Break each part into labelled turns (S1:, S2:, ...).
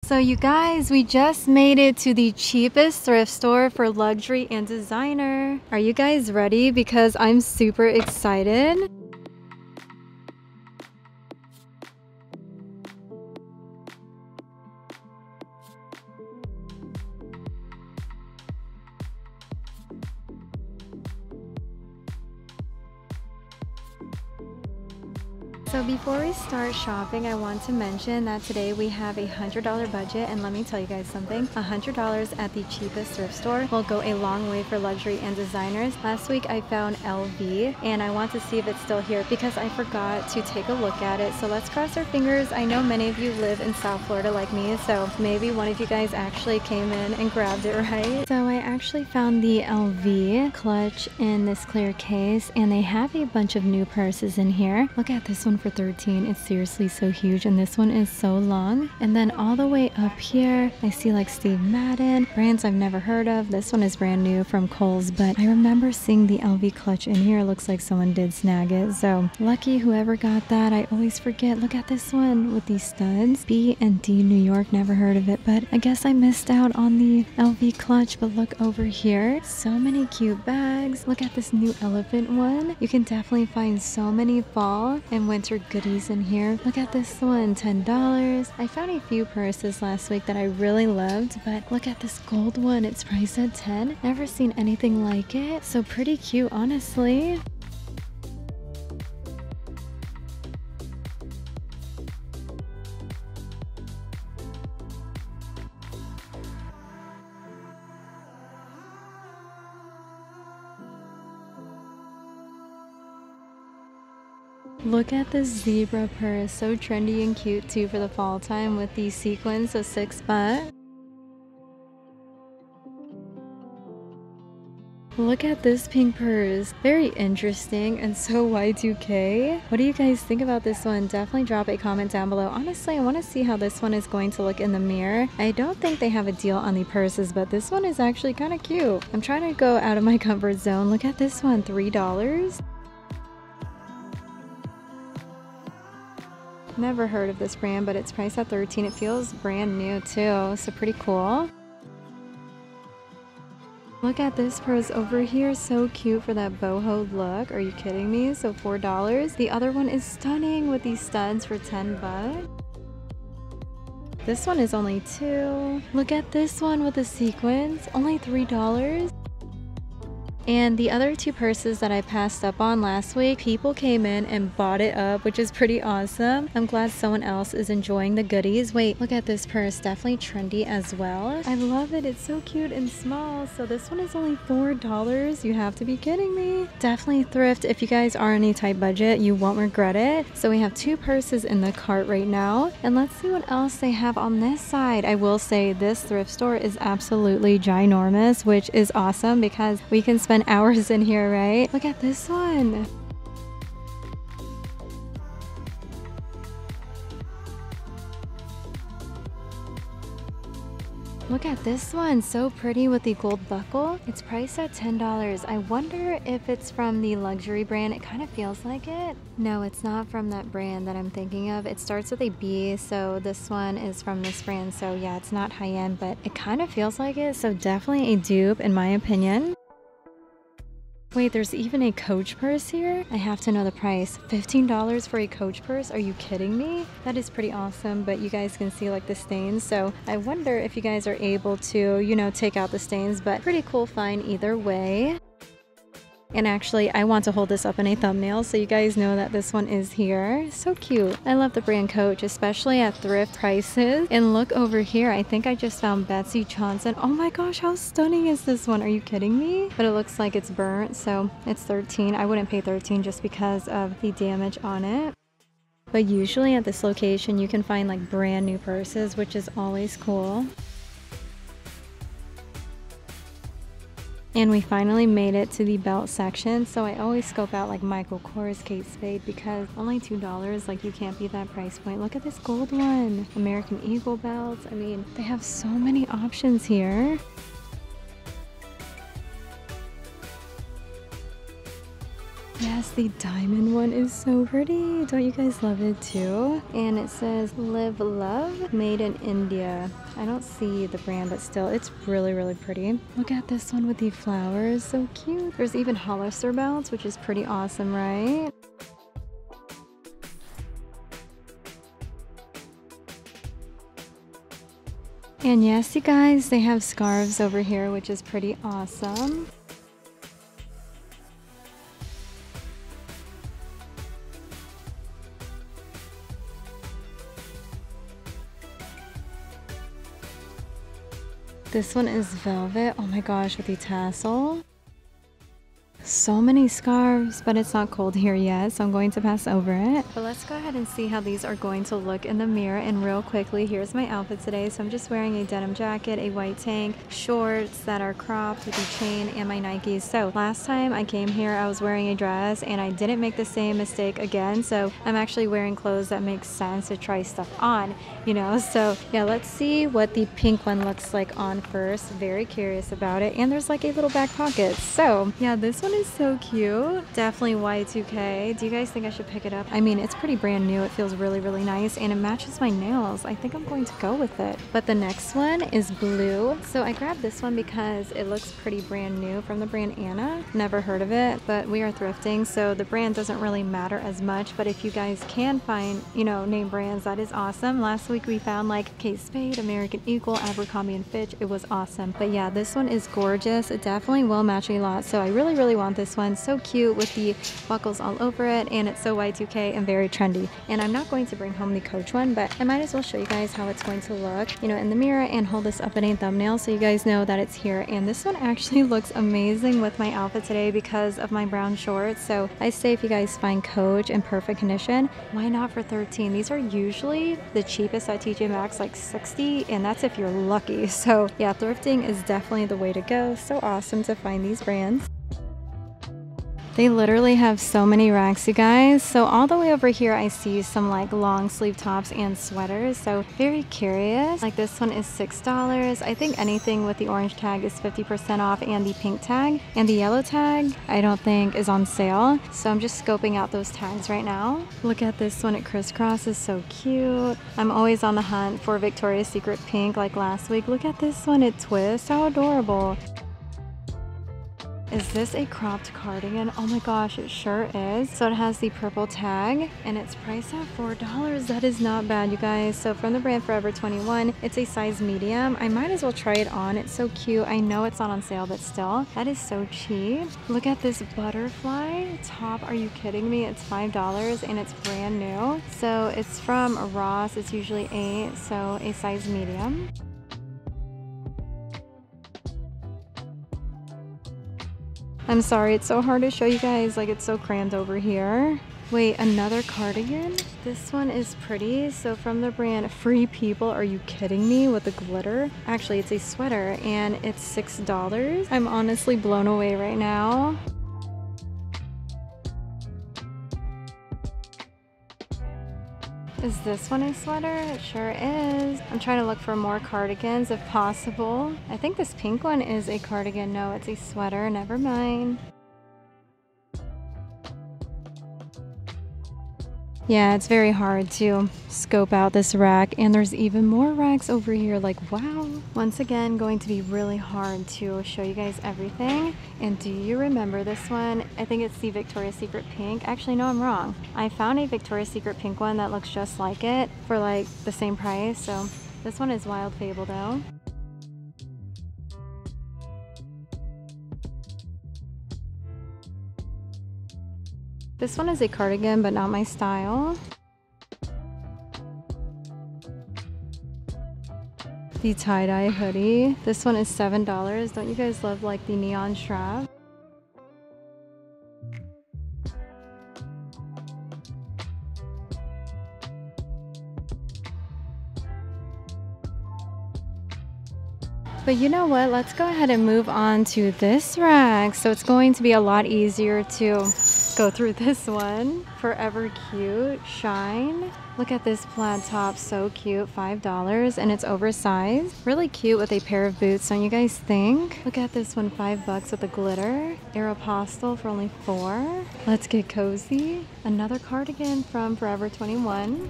S1: So you guys, we just made it to the cheapest thrift store for luxury and designer. Are you guys ready? Because I'm super excited. So before we start shopping, I want to mention that today we have a $100 budget, and let me tell you guys something. $100 at the cheapest thrift store will go a long way for luxury and designers. Last week I found LV and I want to see if it's still here because I forgot to take a look at it. So let's cross our fingers. I know many of you live in South Florida like me, so maybe one of you guys actually came in and grabbed it, right? So I actually found the LV clutch in this clear case, and they have a bunch of new purses in here. Look at this one for $13. It's seriously so huge, and this one is so long. And then all the way up here I see like Steve Madden, brands I've never heard of. This one is brand new from Kohl's, but I remember seeing the LV clutch in here. It looks like someone did snag it, so lucky whoever got that. I always forget. Look at this one with these studs. B&D New York, never heard of it, but I guess I missed out on the LV clutch. But look over here, so many cute bags. Look at this new elephant one. You can definitely find so many fall and winter goodies in here. Look at this one, $10. I found a few purses last week that I really loved, but look at this gold one. It's priced at $10. Never seen anything like it. So pretty cute, honestly. Look at this zebra purse, so trendy and cute too for the fall time with these sequins of $6. Look at this pink purse, very interesting and so Y2K. What do you guys think about this one? Definitely drop a comment down below. Honestly, I want to see how this one is going to look in the mirror. I don't think they have a deal on the purses, but this one is actually kind of cute. I'm trying to go out of my comfort zone. Look at this one, $3. Never heard of this brand, but it's priced at $13. It feels brand new too, so pretty cool. Look at this purse over here, so cute for that boho look. Are you kidding me? So $4. The other one is stunning with these studs for $10. This one is only $2. Look at this one with the sequins, only $3. And the other two purses that I passed up on last week, people came in and bought it up, which is pretty awesome. I'm glad someone else is enjoying the goodies. Wait, look at this purse, definitely trendy as well. I love it. It's so cute and small. So this one is only $4. You have to be kidding me. Definitely thrift. If you guys are on a tight budget, you won't regret it. So we have two purses in the cart right now, and let's see what else they have on this side. I will say this thrift store is absolutely ginormous, which is awesome because we can spend hours in here, right? Look at this one. Look at this one, so pretty with the gold buckle. It's priced at $10. I wonder if it's from the luxury brand. It kind of feels like it. No, it's not from that brand that I'm thinking of. It starts with a B, so this one is from this brand. So yeah, it's not high-end, but it kind of feels like it. So definitely a dupe in my opinion. Wait, there's even a Coach purse here? I have to know the price. $15 for a Coach purse? Are you kidding me? That is pretty awesome, but you guys can see like the stains, so I wonder if you guys are able to, you know, take out the stains, but pretty cool find either way. And actually, I want to hold this up in a thumbnail so you guys know that this one is here. So cute. I love the brand Coach, especially at thrift prices. And look over here. I think I just found Betsy Johnson. Oh my gosh, how stunning is this one? Are you kidding me? But it looks like it's burnt, so it's $13. I wouldn't pay $13 just because of the damage on it. But usually at this location, you can find like brand new purses, which is always cool. And we finally made it to the belt section, so I always scope out like Michael Kors, Kate Spade, because only $2, like you can't beat that price point. Look at this gold one, American Eagle belts. I mean, they have so many options here. Yes, the diamond one is so pretty. Don't you guys love it too? And it says Live Love, made in India. I don't see the brand, but still, it's really, really pretty. Look at this one with the flowers, so cute. There's even Hollister belts, which is pretty awesome, right? And yes, you guys, they have scarves over here, which is pretty awesome. This one is velvet. Oh my gosh, with the tassel. So many scarves, but it's not cold here yet, so I'm going to pass over it. But let's go ahead and see how these are going to look in the mirror. And real quickly, here's my outfit today. So I'm just wearing a denim jacket, a white tank, shorts that are cropped with a chain, and my Nikes. So last time I came here, I was wearing a dress and I didn't make the same mistake again. So I'm actually wearing clothes that make sense to try stuff on, you know. So yeah, let's see what the pink one looks like on first. Very curious about it. And there's like a little back pocket. So yeah, this one is so cute. Definitely Y2K. Do you guys think I should pick it up? I mean, it's pretty brand new. It feels really, really nice and it matches my nails. I think I'm going to go with it. But the next one is blue. So I grabbed this one because it looks pretty brand new from the brand Anna. Never heard of it, but we are thrifting, so the brand doesn't really matter as much. But if you guys can find, you know, name brands, that is awesome. Last week we found like Kate Spade, American Eagle, Abercrombie and Fitch. It was awesome. But yeah, this one is gorgeous. It definitely will match a lot. So I really, really want this one. So cute with the buckles all over it, and it's so Y2K and very trendy. And I'm not going to bring home the Coach one, but I might as well show you guys how it's going to look, you know, in the mirror, and hold this up in a thumbnail so you guys know that it's here. And this one actually looks amazing with my outfit today because of my brown shorts. So I say if you guys find Coach in perfect condition, why not for $13? These are usually the cheapest at TJ Maxx, like $60, and that's if you're lucky. So yeah, thrifting is definitely the way to go. So awesome to find these brands. They literally have so many racks, you guys. So all the way over here, I see some like long sleeve tops and sweaters. So very curious. Like this one is $6. I think anything with the orange tag is 50% off, and the pink tag and the yellow tag, I don't think is on sale. So I'm just scoping out those tags right now. Look at this one at Crisscross, is so cute. I'm always on the hunt for Victoria's Secret pink like last week. Look at this one at Twist, how adorable. Is this a cropped cardigan? Oh my gosh, it sure is. So it has the purple tag and it's priced at $4. That is not bad, you guys. So from the brand Forever 21, it's a size medium. I might as well try it on. It's so cute. I know it's not on sale, but still, that is so cheap. Look at this butterfly top. Are you kidding me? It's $5 and it's brand new. So it's from Ross. It's usually 8, so a size medium. I'm sorry, it's so hard to show you guys, like it's so crammed over here. Wait, another cardigan? This one is pretty. So from the brand Free People, are you kidding me, with the glitter? Actually, it's a sweater and it's $6. I'm honestly blown away right now. Is this one a sweater? It sure is. I'm trying to look for more cardigans if possible. I think this pink one is a cardigan. No, it's a sweater. Never mind. Yeah, it's very hard to scope out this rack, and there's even more racks over here. Like, wow. Once again, going to be really hard to show you guys everything. And do you remember this one? I think it's the Victoria's Secret pink. Actually, no, I'm wrong. I found a Victoria's Secret pink one that looks just like it for like the same price. So this one is Wild Fable though. This one is a cardigan, but not my style. The tie-dye hoodie. This one is $7. Don't you guys love like the neon strap? But you know what? Let's go ahead and move on to this rack. So it's going to be a lot easier to go through this one. Forever Cute Shine. Look at this plaid top, so cute, $5, and it's oversized. Really cute with a pair of boots, don't you guys think? Look at this one, $5 with the glitter. Aeropostale for only $4. Let's get cozy. Another cardigan from Forever 21.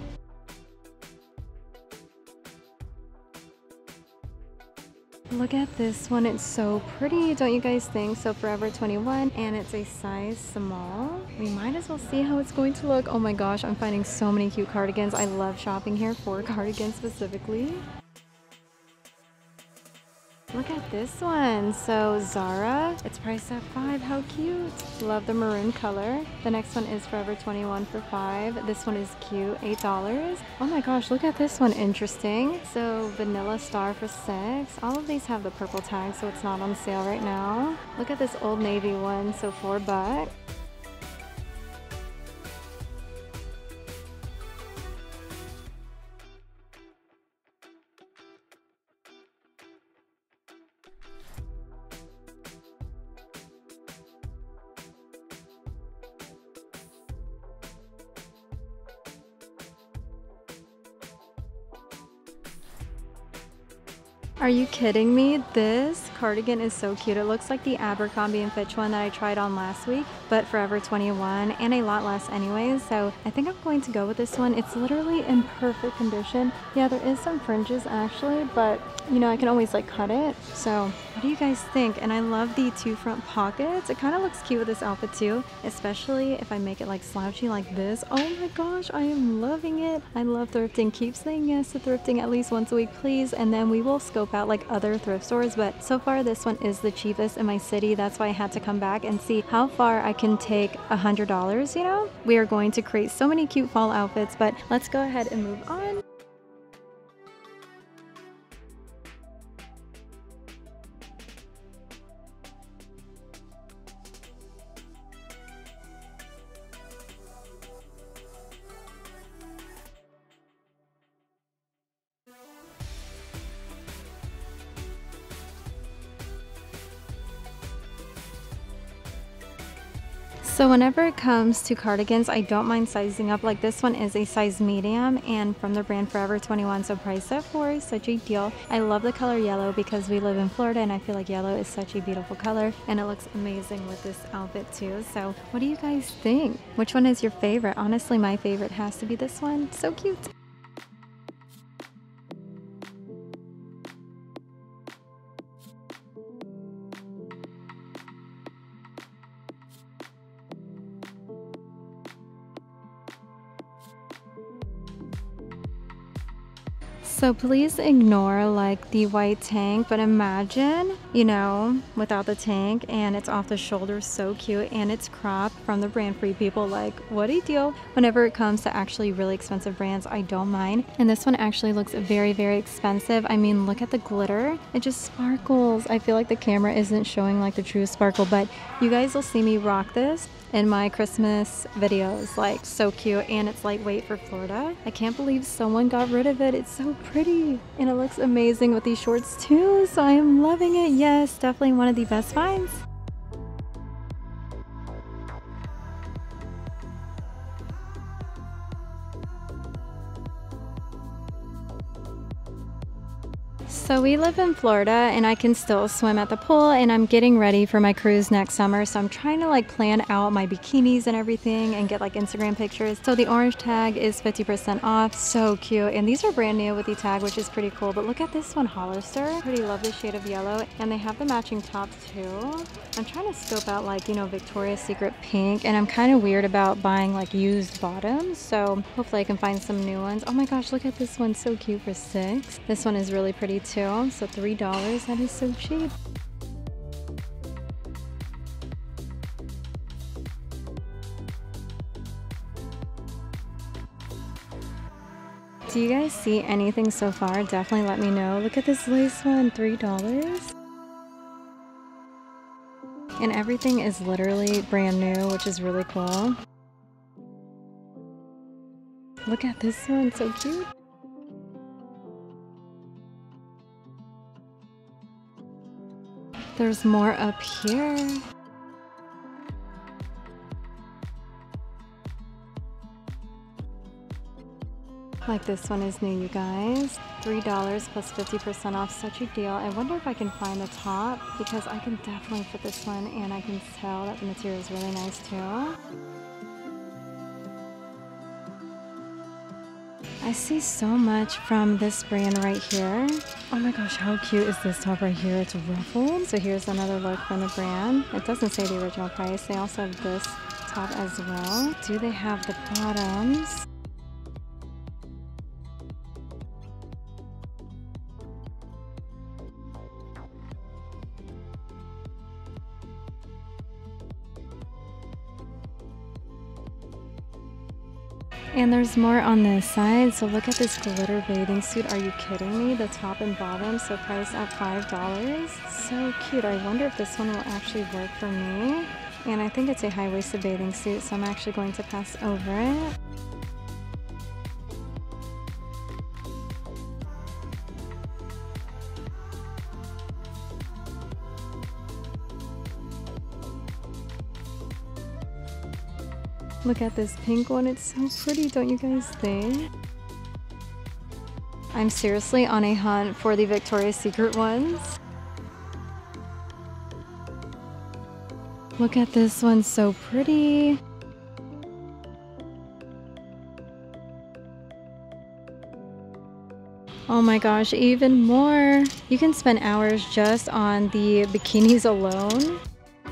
S1: Look at this one, it's so pretty, don't you guys think? So Forever 21, and it's a size small. We might as well see how it's going to look. Oh my gosh, I'm finding so many cute cardigans. I love shopping here for cardigans specifically. Look at this one. So Zara, it's priced at $5. How cute. Love the maroon color. The next one is Forever 21 for $5. This one is cute, $8. Oh my gosh, look at this one. Interesting. So Vanilla Star for $6. All of these have the purple tag, so it's not on sale right now. Look at this Old Navy one. So $4. Are you kidding me? This cardigan is so cute. It looks like the Abercrombie & Fitch one that I tried on last week, but Forever 21, and a lot less anyways. So I think I'm going to go with this one. It's literally in perfect condition. Yeah, there is some fringes actually, but you know, I can always like cut it. So what do you guys think? And I love the two front pockets. It kind of looks cute with this outfit too, especially if I make it like slouchy like this. Oh my gosh, I am loving it. I love thrifting. Keep saying yes to thrifting at least once a week, please, and then we will scope out like other thrift stores, but so far this one is the cheapest in my city. That's why I had to come back and see how far I can take $100, you know? We are going to create so many cute fall outfits, but let's go ahead and move on. So whenever it comes to cardigans, I don't mind sizing up. Like this one is a size medium and from the brand Forever 21, so priced at $4, such a deal. I love the color yellow because we live in Florida and I feel like yellow is such a beautiful color and it looks amazing with this outfit too. So what do you guys think? Which one is your favorite? Honestly, my favorite has to be this one. So cute. So please ignore like the white tank, but imagine, you know, without the tank and it's off the shoulder, so cute, and it's cropped from the brand Free People. Like what a deal. Whenever it comes to actually really expensive brands, I don't mind. And this one actually looks very, very expensive. I mean, look at the glitter. It just sparkles. I feel like the camera isn't showing like the true sparkle, but you guys will see me rock this in my Christmas videos. Like so cute, and it's lightweight for Florida. I can't believe someone got rid of it. It's so pretty and it looks amazing with these shorts too, so I am loving it. Yes, definitely one of the best finds. So we live in Florida and I can still swim at the pool, and I'm getting ready for my cruise next summer. So I'm trying to like plan out my bikinis and everything and get like Instagram pictures. So the orange tag is 50% off. So cute. And these are brand new with the tag, which is pretty cool. But look at this one, Hollister. Pretty love the shade of yellow. And they have the matching tops too. I'm trying to scope out like, you know, Victoria's Secret pink. And I'm kind of weird about buying like used bottoms. So hopefully I can find some new ones. Oh my gosh, look at this one. So cute for $6. This one is really pretty too. So $3, that is so cheap. Do you guys see anything so far? Definitely let me know. Look at this lace one, $3. And everything is literally brand new, which is really cool. Look at this one, so cute. There's more up here. Like this one is new, you guys. $3 plus 50% off, such a deal. I wonder if I can find the top because I can definitely fit this one and I can tell that the material is really nice too. I see so much from this brand right here. Oh my gosh, how cute is this top right here? It's ruffled. So here's another look from the brand. It doesn't say the original price. They also have this top as well. Do they have the bottoms? And there's more on this side. So look at this glitter bathing suit. Are you kidding me? The top and bottom, so priced at $5. So cute. I wonder if this one will actually work for me. And I think it's a high-waisted bathing suit, so I'm actually going to pass over it. Look at this pink one, it's so pretty, don't you guys think? I'm seriously on a hunt for the Victoria's Secret ones. Look at this one, so pretty. Oh my gosh, even more. You can spend hours just on the bikinis alone.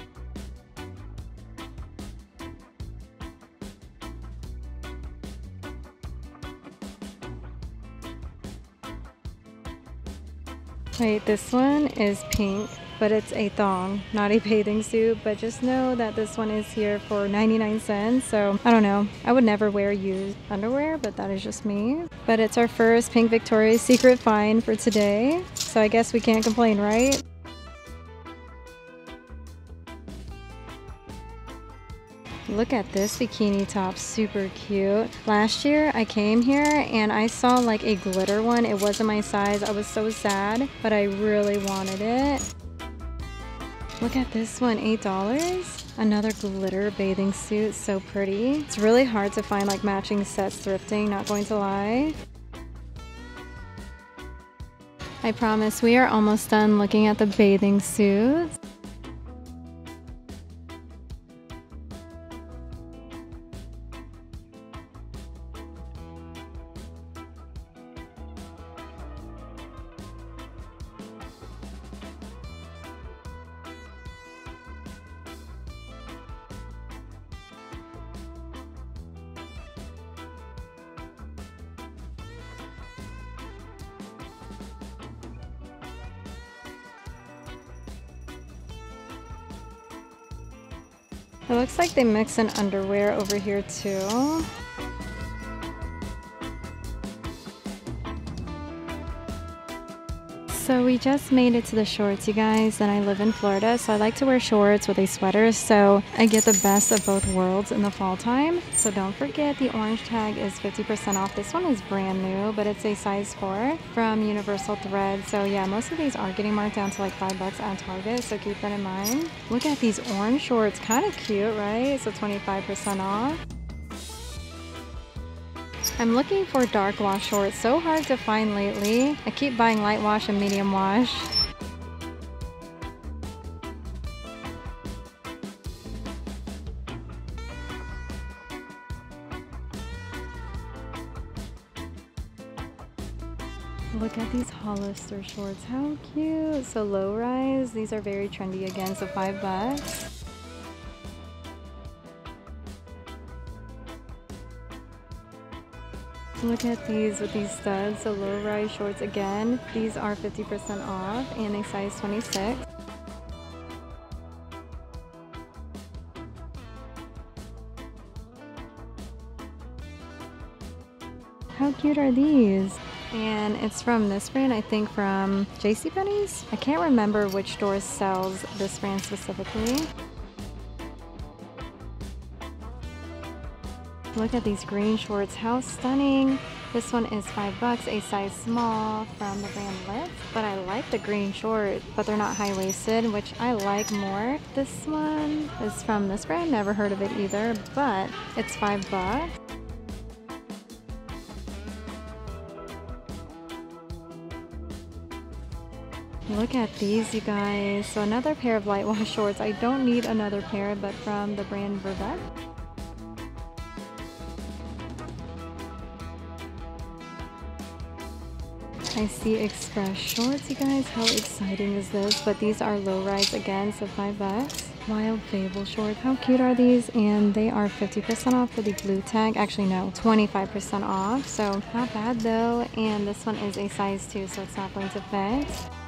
S1: Wait, this one is pink, but it's a thong, not a bathing suit. But just know that this one is here for 99 cents. So I don't know. I would never wear used underwear, but that is just me. But it's our first pink Victoria's Secret find for today. So I guess we can't complain, right? Look at this bikini top, super cute. Last year I came here and I saw like a glitter one. It wasn't my size. I was so sad, but I really wanted it. Look at this one, $8. Another glitter bathing suit, so pretty. It's really hard to find like matching sets thrifting, not going to lie. I promise we are almost done looking at the bathing suits. It looks like they mix in underwear over here too. So we just made it to the shorts, you guys, and I live in Florida, so I like to wear shorts with a sweater, so I get the best of both worlds in the fall time. So don't forget the orange tag is 50% off. This one is brand new, but it's a size 4 from Universal Thread. So yeah, most of these are getting marked down to like $5 at Target, so keep that in mind. Look at these orange shorts, kind of cute, right? So 25% off. I'm looking for dark wash shorts, so hard to find lately. I keep buying light wash and medium wash. Look at these Hollister shorts, how cute. So low rise, these are very trendy again, so $5. Look at these with these studs, so low rise shorts again. These are 50% off and a size 26. How cute are these? And it's from this brand, I think from JCPenney's. I can't remember which store sells this brand specifically. Look at these green shorts, how stunning. This one is $5, a size small from the brand Lift. But I like the green short, but they're not high-waisted, which I like more. This one is from this brand, never heard of it either, but it's $5. Look at these, you guys. So another pair of light wash shorts. I don't need another pair, but from the brand Vervet. I see Express shorts, you guys. How exciting is this? But these are low rise again, so $5. Wild Fable shorts. How cute are these? And they are 50% off for the blue tag. Actually, no, 25% off. So not bad though. And this one is a size 2, so it's not going to fit.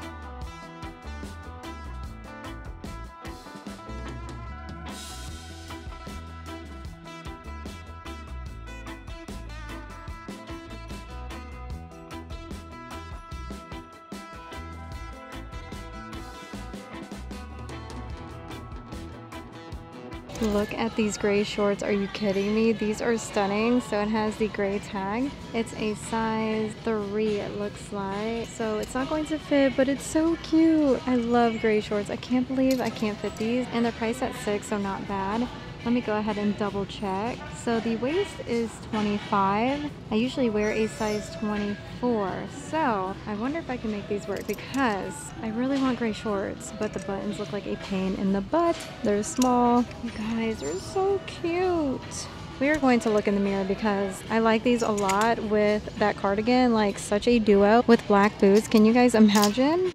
S1: Look at these gray shorts. Are you kidding me? These are stunning. So it has the gray tag. It's a size 3, it looks like. So it's not going to fit, but it's so cute. I love gray shorts. I can't believe I can't fit these. And they're priced at $6, so not bad. Let me go ahead and double check. So the waist is 25. I usually wear a size 24. So I wonder if I can make these work because I really want gray shorts, but the buttons look like a pain in the butt. They're small. You guys are so cute. We are going to look in the mirror because I like these a lot with that cardigan, like such a duo with black boots. Can you guys imagine?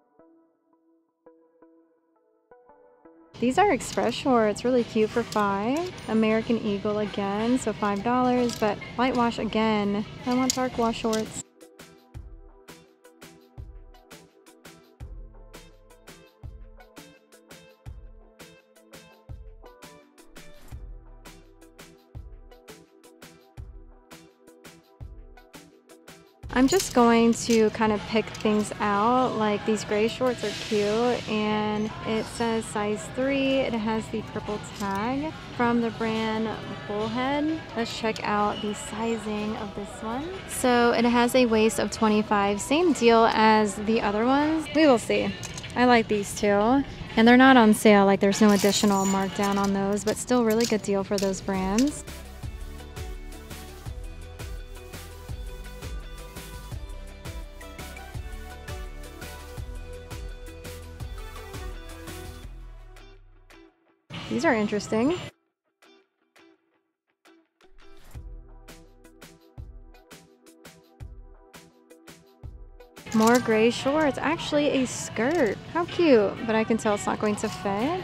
S1: These are Express shorts, really cute for $5. American Eagle again, so $5, but light wash again. I want dark wash shorts. I'm just going to kind of pick things out. Like these gray shorts are cute and it says size 3. It has the purple tag from the brand Bullhead. Let's check out the sizing of this one. So it has a waist of 25, same deal as the other ones. We will see. I like these too. And they're not on sale, like there's no additional markdown on those, but still really good deal for those brands. These are interesting. More gray shorts. Actually a skirt. How cute. But I can tell it's not going to fit.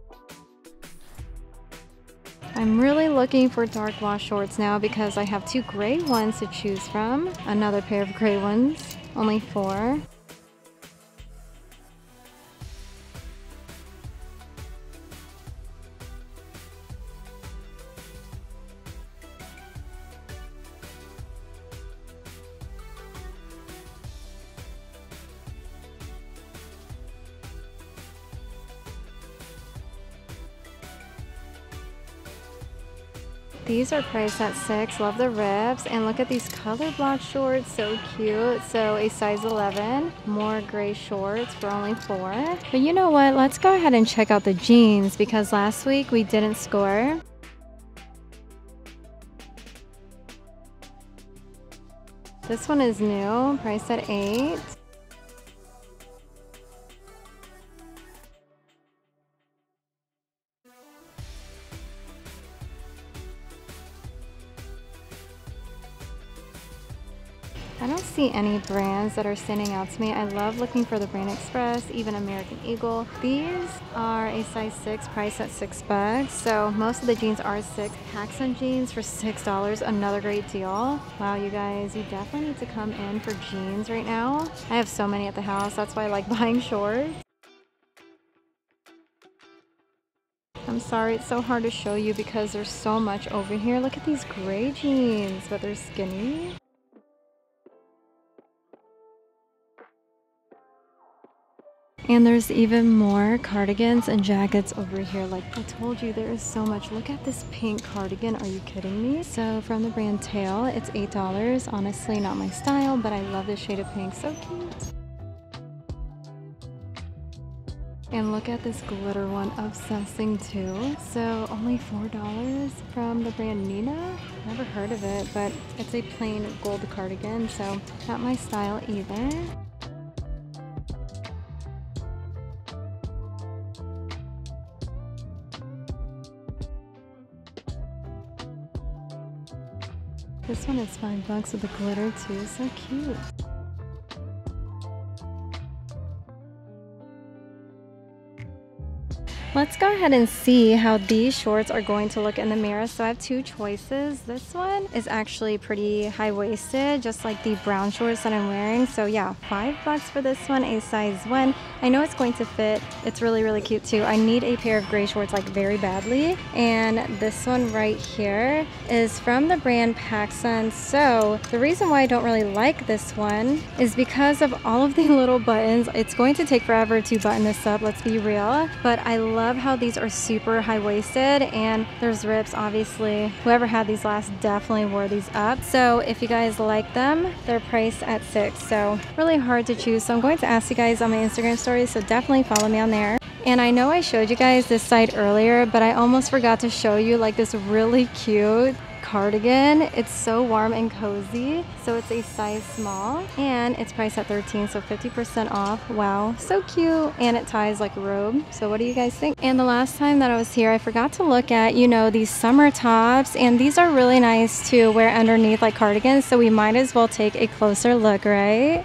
S1: I'm really looking for dark wash shorts now because I have 2 gray ones to choose from. Another pair of gray ones. Only 4. These are priced at $6. Love the rips. And look at these color block shorts. So cute. So a size 11. More gray shorts for only $4. But you know what? Let's go ahead and check out the jeans because last week we didn't score. This one is new. Priced at $8. I don't see any brands that are standing out to me. I love looking for the brand Express, even American Eagle. These are a size 6, priced at $6. So most of the jeans are 6. Accent jeans for $6, another great deal. Wow, you guys, you definitely need to come in for jeans right now. I have so many at the house. That's why I like buying shorts. I'm sorry, it's so hard to show you because there's so much over here. Look at these gray jeans, but they're skinny. And there's even more cardigans and jackets over here. Like I told you, there is so much. Look at this pink cardigan. Are you kidding me? So from the brand Tail, it's $8. Honestly, not my style, but I love this shade of pink. So cute. And look at this glitter one, obsessing too. So only $4 from the brand Nina. Never heard of it, but it's a plain gold cardigan, so not my style either. This one is $5 with the glitter too, so cute. Let's go ahead and see how these shorts are going to look in the mirror. So I have two choices. This one is actually pretty high-waisted, just like the brown shorts that I'm wearing. So yeah, $5 for this one, a size 1. I know it's going to fit. It's really, really cute too. I need a pair of gray shorts like very badly. And this one right here is from the brand PacSun. So the reason why I don't really like this one is because of all of the little buttons. It's going to take forever to button this up, let's be real. But I love how these are super high-waisted and there's rips, obviously. Whoever had these last definitely wore these up. So if you guys like them, they're priced at $6. So really hard to choose. So I'm going to ask you guys on my Instagram stories, so definitely follow me on there. And I know I showed you guys this site earlier, but I almost forgot to show you like this really cute cardigan. It's so warm and cozy. So it's a size small and it's priced at $13, so 50% off. Wow, so cute. And it ties like a robe. So what do you guys think? And the last time that I was here, I forgot to look at, you know, these summer tops, and these are really nice to wear underneath like cardigans. So we might as well take a closer look, right?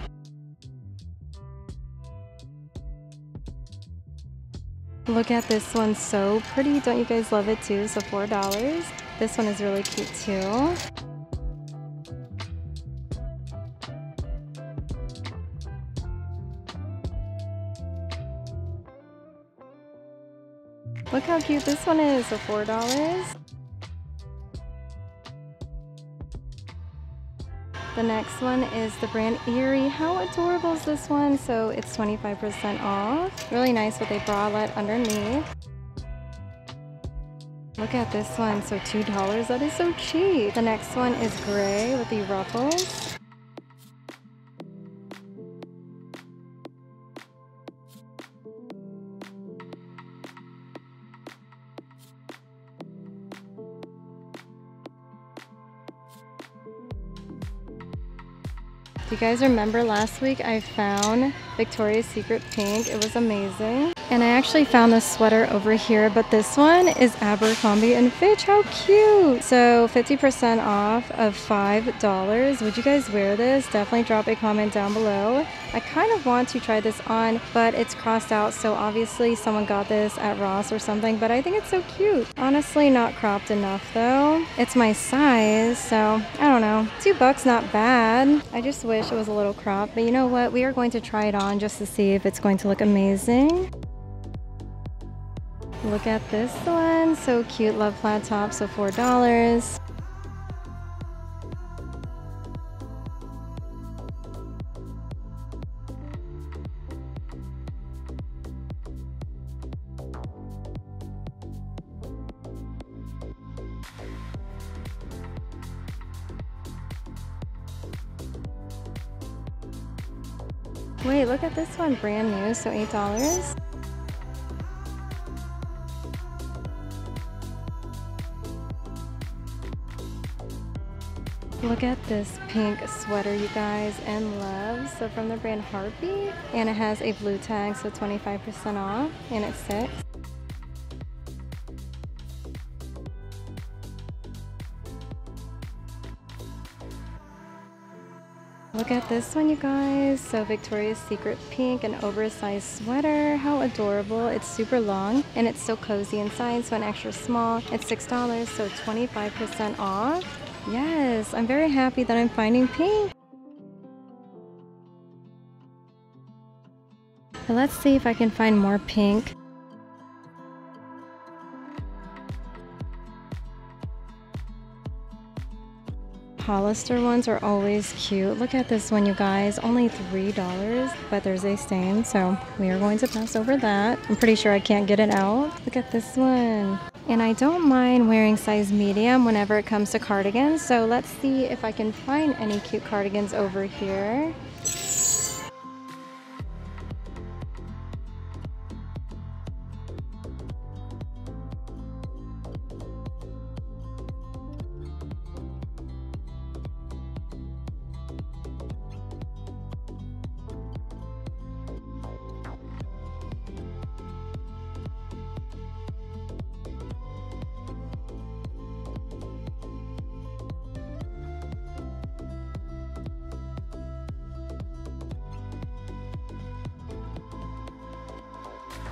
S1: Look at this one, so pretty. Don't you guys love it too? So $4. This one is really cute too. Look how cute this one is, so $4. The next one is the brand Erie. How adorable is this one? So it's 25% off. Really nice with a bralette underneath. Look at this one, so $2. That is so cheap. The next one is gray with the ruffles. Do you guys remember last week I found Victoria's Secret pink? It was amazing. And I actually found this sweater over here, but this one is Abercrombie and Fitch. How cute! So 50% off of $5. Would you guys wear this? Definitely drop a comment down below. I kind of want to try this on, but it's crossed out, so obviously someone got this at Ross or something, but I think it's so cute. Honestly, not cropped enough though. It's my size, so I don't know. $2, not bad. I just wish it was a little cropped, but you know what? We are going to try it on just to see if it's going to look amazing. Look at this one, so cute. Love flat top, so $4. Wait, look at this one, brand new, so $8. Look at this pink sweater, you guys, and love. So from the brand Harpy, and it has a blue tag, so 25% off, and it's $6. Look at this one, you guys. So Victoria's Secret pink, an oversized sweater. How adorable. It's super long and it's so cozy inside, so an extra small. It's $6, so 25% off. Yes, I'm very happy that I'm finding pink. But let's see if I can find more pink. Hollister ones are always cute. Look at this one, you guys. Only $3, but there's a stain, so we are going to pass over that. I'm pretty sure I can't get it out. Look at this one. And I don't mind wearing size medium whenever it comes to cardigans, so let's see if I can find any cute cardigans over here.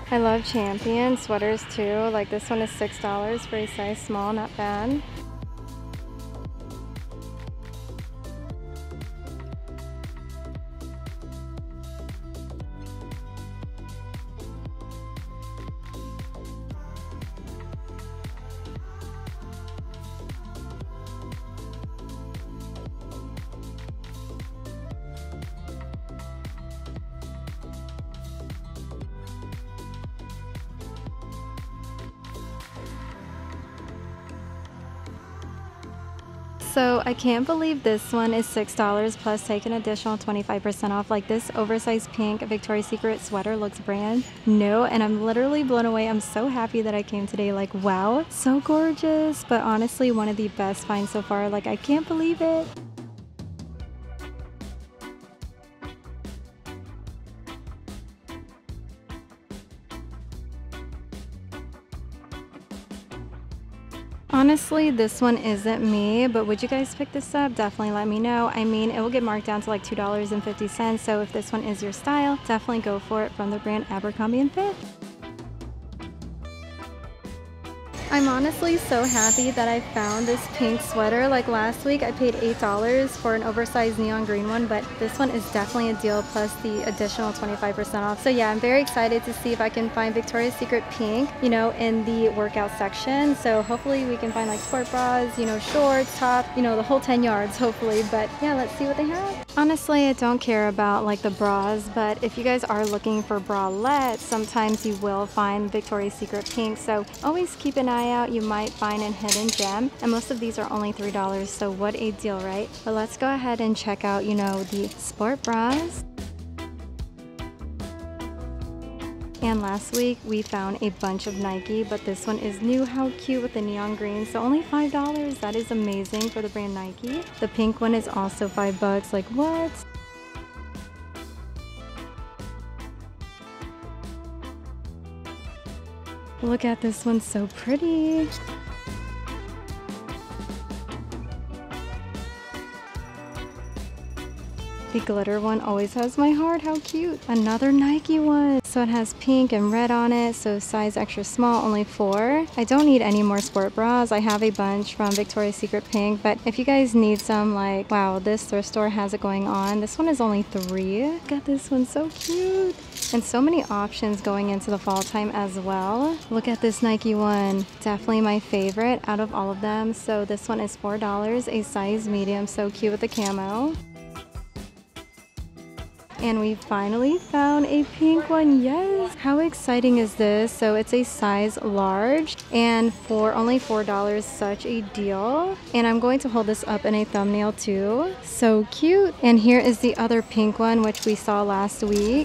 S1: I love Champion sweaters too. Like this one is $6 for a size small, not bad. So I can't believe this one is $6 plus take an additional 25% off. Like this oversized pink Victoria's Secret sweater looks brand new and I'm literally blown away. I'm so happy that I came today. Like wow, so gorgeous, but honestly one of the best finds so far. Like I can't believe it. Honestly, this one isn't me, but would you guys pick this up? Definitely let me know. I mean, it will get marked down to like $2.50, so if this one is your style, definitely go for it from the brand Abercrombie & Fitch. I'm honestly so happy that I found this pink sweater. Like last week I paid $8 for an oversized neon green one, but this one is definitely a deal plus the additional 25% off. So yeah, I'm very excited to see if I can find Victoria's Secret pink, you know, in the workout section. So hopefully we can find like sport bras, you know, shorts, top, you know, the whole 10 yards hopefully. But yeah, let's see what they have. Honestly, I don't care about like the bras, but if you guys are looking for bralettes, sometimes you will find Victoria's Secret pink. So always keep an eye out. You might find a hidden gem, and most of these are only $3, so what a deal, right? But let's go ahead and check out, you know, the sport bras. And last week we found a bunch of Nike, but this one is new. How cute with the neon green. So only $5. That is amazing for the brand Nike. The pink one is also $5. Like what? Look at this one, so pretty. The glitter one always has my heart. How cute. Another Nike one. So it has pink and red on it. So size extra small, only 4. I don't need any more sport bras. I have a bunch from Victoria's Secret pink. But if you guys need some, like, wow, this thrift store has it going on. This one is only 3. Look at this one, so cute. And so many options going into the fall time as well. Look at this Nike one. Definitely my favorite out of all of them. So this one is $4, a size medium. So cute with the camo. And we finally found a pink one. Yes! How exciting is this? So it's a size large and for only $4, such a deal. And I'm going to hold this up in a thumbnail too. So cute. And here is the other pink one, which we saw last week.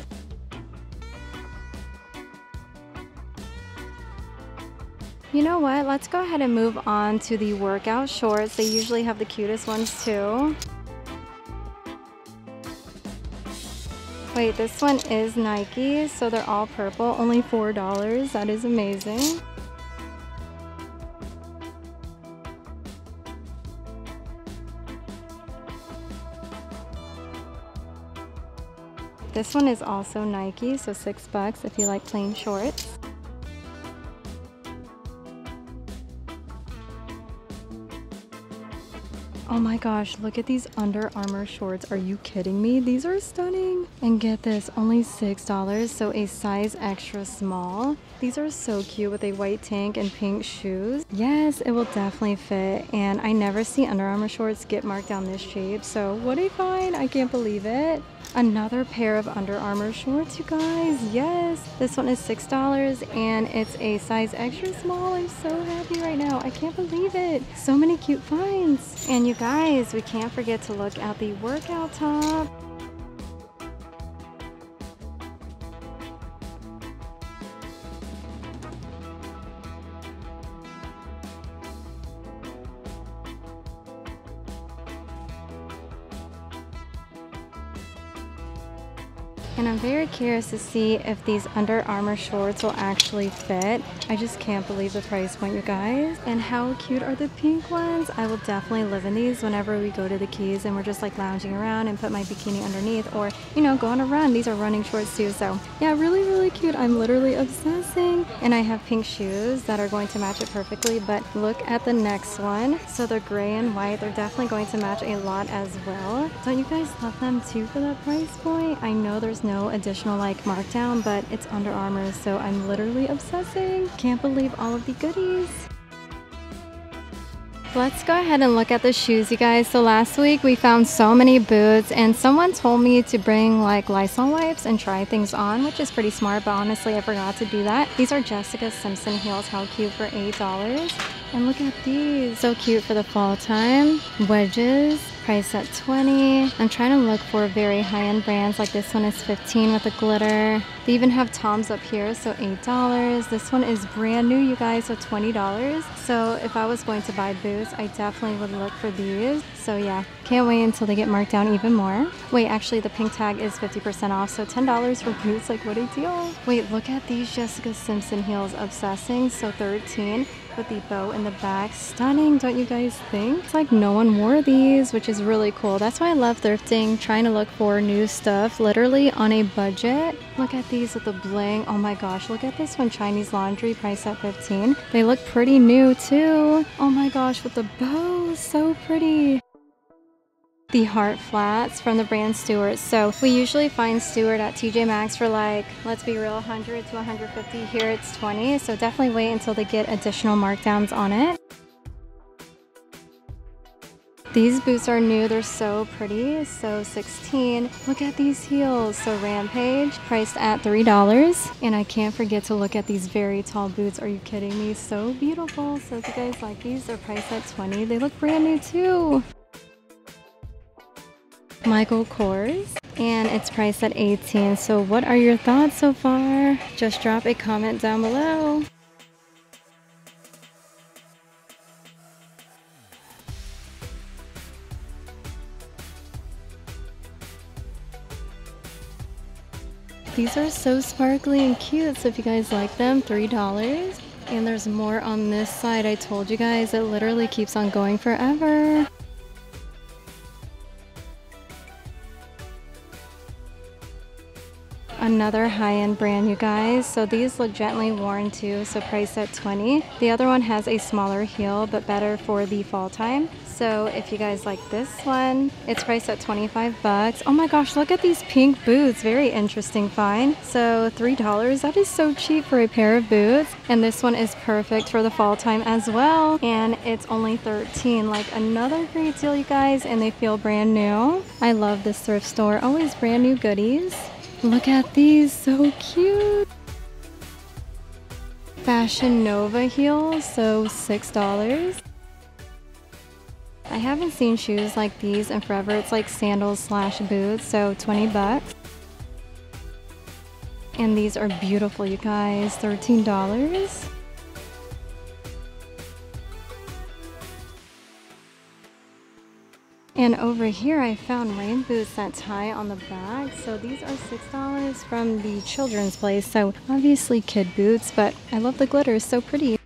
S1: You know what? Let's go ahead and move on to the workout shorts. They usually have the cutest ones too. Wait, this one is Nike, so they're all purple, only $4. That is amazing. This one is also Nike, so $6 if you like plain shorts. Oh my gosh, look at these Under Armour shorts. Are you kidding me? These are stunning. And get this, only $6, so a size extra small. These are so cute with a white tank and pink shoes. Yes, it will definitely fit. And I never see Under Armour shorts get marked down this shape, so what a find. I can't believe it. Another pair of Under Armour shorts, you guys. Yes, this one is $6 and it's a size extra small. I'm so happy right now. I can't believe it. So many cute finds. And you guys, we can't forget to look at the workout top. And I'm very curious to see if these Under Armour shorts will actually fit. I just can't believe the price point, you guys. And how cute are the pink ones? I will definitely live in these whenever we go to the Keys and we're just like lounging around and put my bikini underneath, or, you know, go on a run. These are running shorts too. So yeah, really, really cute. I'm literally obsessing. And I have pink shoes that are going to match it perfectly, but look at the next one. So they're gray and white. They're definitely going to match a lot as well. Don't you guys love them too for that price point? I know there's no additional like markdown, but it's Under Armour, so I'm literally obsessing. Can't believe all of the goodies. Let's go ahead and look at the shoes, you guys. So last week we found so many boots, and someone told me to bring like Lysol wipes and try things on, which is pretty smart, but honestly I forgot to do that. These are Jessica Simpson heels. How cute, for $8. And look at these, so cute for the fall time. Wedges, priced at $20. I'm trying to look for very high-end brands. Like this one is $15 with the glitter. They even have Toms up here, so $8. This one is brand new, you guys, so $20. So if I was going to buy boots, I definitely would look for these. So yeah, can't wait until they get marked down even more. Wait, actually the pink tag is 50% off, so $10 for boots. Like, what a deal. Wait, look at these Jessica Simpson heels. Obsessing. So $13 with the bow in the back. Stunning, don't you guys think? It's like no one wore these, which is really cool. That's why I love thrifting, trying to look for new stuff literally on a budget. Look at these with the bling. Oh my gosh, look at this one, Chinese laundry, priced at $15. They look pretty new too. Oh my gosh, with the bow, so pretty. The heart flats from the brand Stewart. So we usually find Stewart at TJ Maxx for like, let's be real, 100 to 150. Here it's 20. So definitely wait until they get additional markdowns on it. These boots are new. They're so pretty. So $16. Look at these heels. So Rampage, priced at $3. And I can't forget to look at these very tall boots. Are you kidding me? So beautiful. So if you guys like these, they're priced at $20. They look brand new too. Michael Kors, and it's priced at $18. So what are your thoughts so far? Just drop a comment down below. These are so sparkly and cute, so if you guys like them, $3. And there's more on this side. I told you guys, it literally keeps on going forever. Another high-end brand, you guys. So these look gently worn too, so priced at $20. The other one has a smaller heel, but better for the fall time. So if you guys like this one, it's priced at $25. Oh my gosh, look at these pink boots. Very interesting find. So $3. That is so cheap for a pair of boots. And this one is perfect for the fall time as well. And it's only $13. Like, another great deal, you guys. And they feel brand new. I love this thrift store. Always brand new goodies. Look at these, so cute. Fashion Nova heels, so $6. I haven't seen shoes like these in forever. It's like sandals slash boots, so $20. And these are beautiful, you guys, $13. And over here I found rain boots that tie on the back. So these are $6 from the children's place. So obviously kid boots, but I love the glitter, it's so pretty.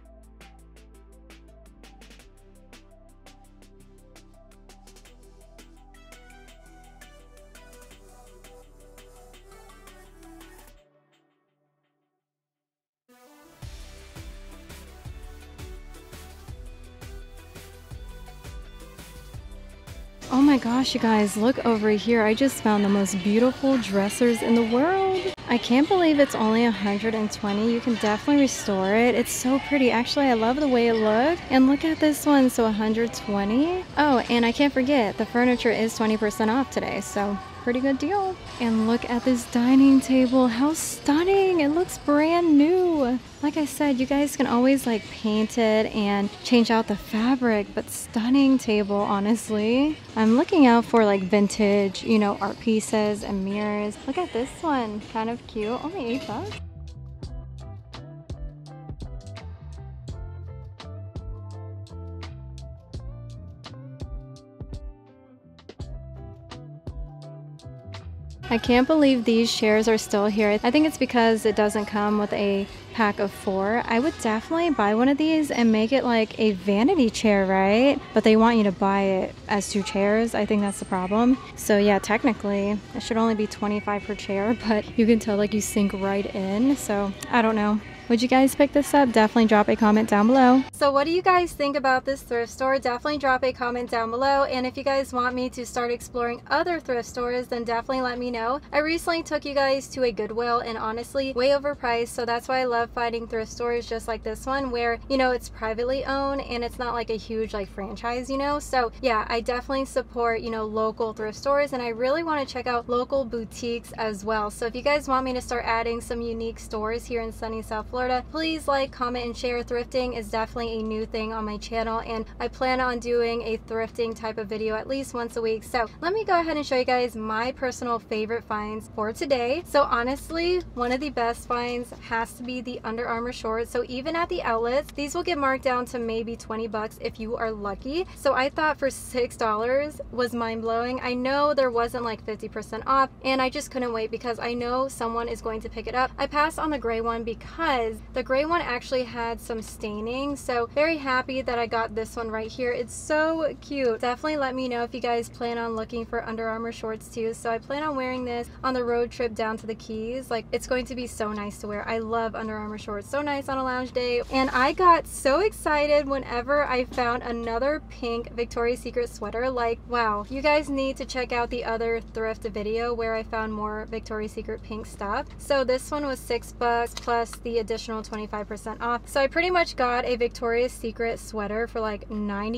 S1: Oh my gosh, you guys, look over here. I just found the most beautiful dressers in the world. I can't believe it's only $120. You can definitely restore it. It's so pretty. Actually, I love the way it looked. And look at this one, so $120. Oh, and I can't forget, the furniture is 20% off today, so pretty good deal. And look at this dining table. How stunning. It looks brand new. Like I said, you guys can always like paint it and change out the fabric, but stunning table, honestly. I'm looking out for like vintage, you know, art pieces and mirrors. Look at this one, kind of cute, only $8. I can't believe these chairs are still here. I think it's because it doesn't come with a pack of 4. I would definitely buy one of these and make it like a vanity chair, right? But they want you to buy it as 2 chairs. I think that's the problem. So yeah, technically it should only be $25 per chair, but you can tell like you sink right in. So I don't know. Would you guys pick this up? Definitely drop a comment down below. So what do you guys think about this thrift store? Definitely drop a comment down below. And if you guys want me to start exploring other thrift stores, then definitely let me know. I recently took you guys to a Goodwill, and honestly, way overpriced. So that's why I love finding thrift stores just like this one, where, you know, it's privately owned and it's not like a huge like franchise, you know? So yeah, I definitely support, you know, local thrift stores, and I really want to check out local boutiques as well. So if you guys want me to start adding some unique stores here in sunny South Florida, please like, comment, and share. Thrifting is definitely a new thing on my channel, and I plan on doing a thrifting type of video at least once a week. So let me go ahead and show you guys my personal favorite finds for today. So honestly, one of the best finds has to be the Under Armour shorts. So even at the outlets, these will get marked down to maybe 20 bucks if you are lucky. So I thought for $6 was mind-blowing. I know there wasn't like 50% off, and I just couldn't wait because I know someone is going to pick it up. I passed on the gray one because the gray one actually had some staining, so very happy that I got this one right here. It's so cute. Definitely let me know if you guys plan on looking for Under Armour shorts too. So I plan on wearing this on the road trip down to the Keys. Like, it's going to be so nice to wear. I love Under Armour shorts. So nice on a lounge day. And I got so excited whenever I found another pink Victoria's Secret sweater. Like, wow, you guys need to check out the other thrift video where I found more Victoria's Secret pink stuff. So this one was $6 plus the additional 25% off. So I pretty much got a Victoria's Secret sweater for like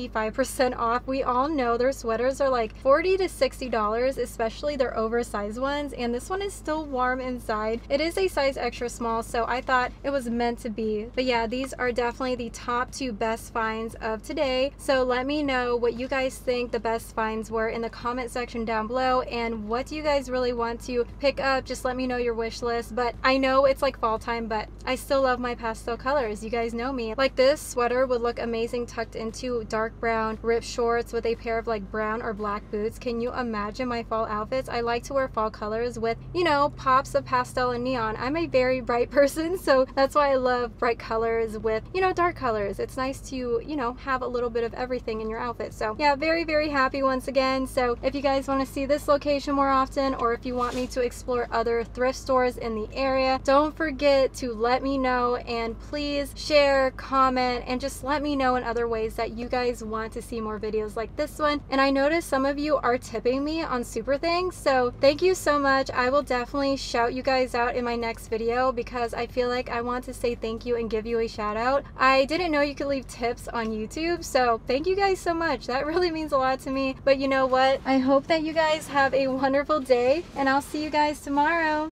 S1: 95% off. We all know their sweaters are like $40 to $60, especially their oversized ones, and this one is still warm inside. It is a size extra small, so I thought it was meant to be. But yeah, these are definitely the top 2 best finds of today. So let me know what you guys think the best finds were in the comment section down below, and what do you guys really want to pick up? Just let me know your wish list. But I know it's like fall time, but I still love my pastel colors. You guys know me. Like, this sweater would look amazing tucked into dark brown ripped shorts with a pair of like brown or black boots. Can you imagine my fall outfits? I like to wear fall colors with, you know, pops of pastel and neon. I'm a very bright person, so that's why I love bright colors with, you know, dark colors. It's nice to, you know, have a little bit of everything in your outfit. So yeah, very, very happy once again. So if you guys want to see this location more often, or if you want me to explore other thrift stores in the area, don't forget to let me know, and please share, comment, and just let me know in other ways that you guys want to see more videos like this one. And I noticed some of you are tipping me on super things, so thank you so much. I will definitely shout you guys out in my next video because I feel like I want to say thank you and give you a shout out. I didn't know you could leave tips on YouTube, so thank you guys so much. That really means a lot to me. But you know what? I hope that you guys have a wonderful day, and I'll see you guys tomorrow.